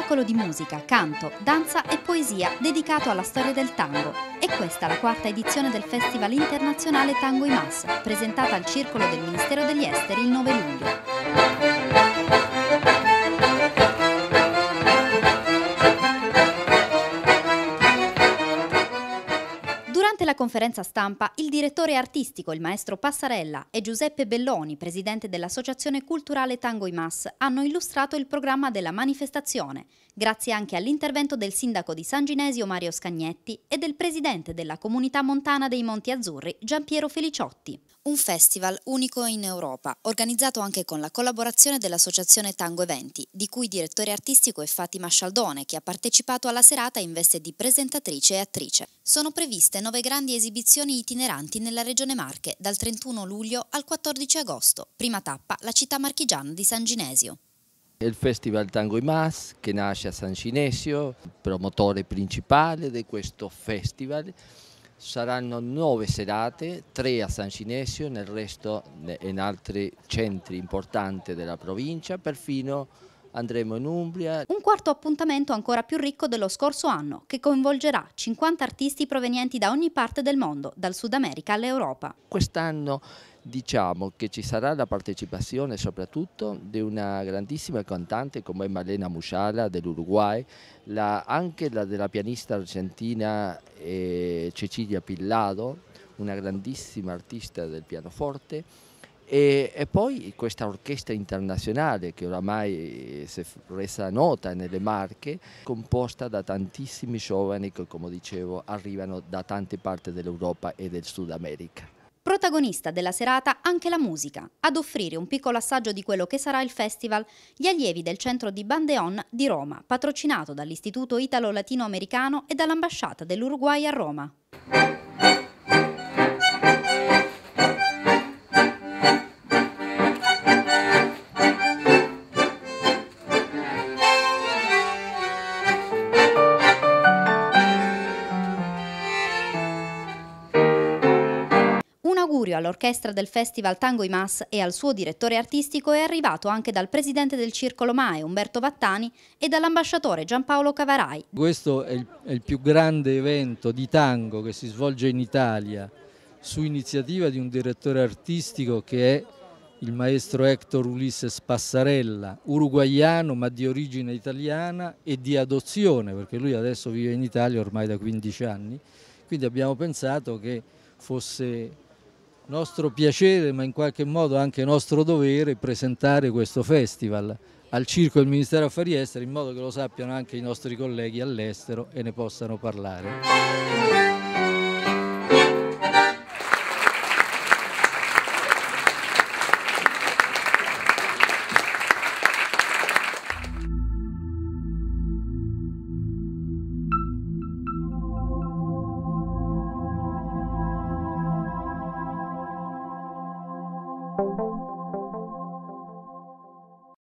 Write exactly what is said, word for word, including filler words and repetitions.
spettacolo di musica, canto, danza e poesia dedicato alla storia del tango. È questa la quarta edizione del Festival Internazionale Tango I M A S, presentata al Circolo del Ministero degli Esteri il nove luglio. Durante la conferenza stampa, il direttore artistico, il maestro Passarella, e Giuseppe Belloni, presidente dell'Associazione Culturale Tango I M A S, hanno illustrato il programma della manifestazione, grazie anche all'intervento del sindaco di San Ginesio Mario Scagnetti e del presidente della Comunità Montana dei Monti Azzurri Giampiero Feliciotti. Un festival unico in Europa, organizzato anche con la collaborazione dell'Associazione Tango Eventi, di cui direttore artistico è Fatima Scialdone, che ha partecipato alla serata in veste di presentatrice e attrice. Sono previste nove grandi esibizioni itineranti nella Regione Marche, dal trentuno luglio al quattordici agosto. Prima tappa, la città marchigiana di San Ginesio. Il Festival Tango I M A S, che nasce a San Ginesio, promotore principale di questo festival. Saranno nove serate, tre a San Ginesio, nel resto in altri centri importanti della provincia, perfino andremo in Umbria. Un quarto appuntamento ancora più ricco dello scorso anno, che coinvolgerà cinquanta artisti provenienti da ogni parte del mondo, dal Sud America all'Europa. Quest'anno diciamo che ci sarà la partecipazione soprattutto di una grandissima cantante come Malena Musciala dell'Uruguay, la, anche la della pianista argentina eh, Cecilia Pillado, una grandissima artista del pianoforte, e, e poi questa orchestra internazionale che oramai si è resa nota nelle Marche, composta da tantissimi giovani che, come dicevo, arrivano da tante parti dell'Europa e del Sud America. Protagonista della serata anche la musica. Ad offrire un piccolo assaggio di quello che sarà il festival, gli allievi del Centro di Bandeon di Roma, patrocinato dall'Istituto Italo-Latino-Americano e dall'Ambasciata dell'Uruguay a Roma. All'orchestra del Festival Tango I M A S e al suo direttore artistico è arrivato anche dal presidente del Circolo M A E Umberto Vattani e dall'ambasciatore Giampaolo Cavarai. Questo è il, è il più grande evento di tango che si svolge in Italia su iniziativa di un direttore artistico che è il maestro Héctor Ulises Passarella, uruguaiano ma di origine italiana e di adozione, perché lui adesso vive in Italia ormai da quindici anni, quindi abbiamo pensato che fosse nostro piacere, ma in qualche modo anche nostro dovere, presentare questo festival al Circo del Ministero Affari Esteri, in modo che lo sappiano anche i nostri colleghi all'estero e ne possano parlare.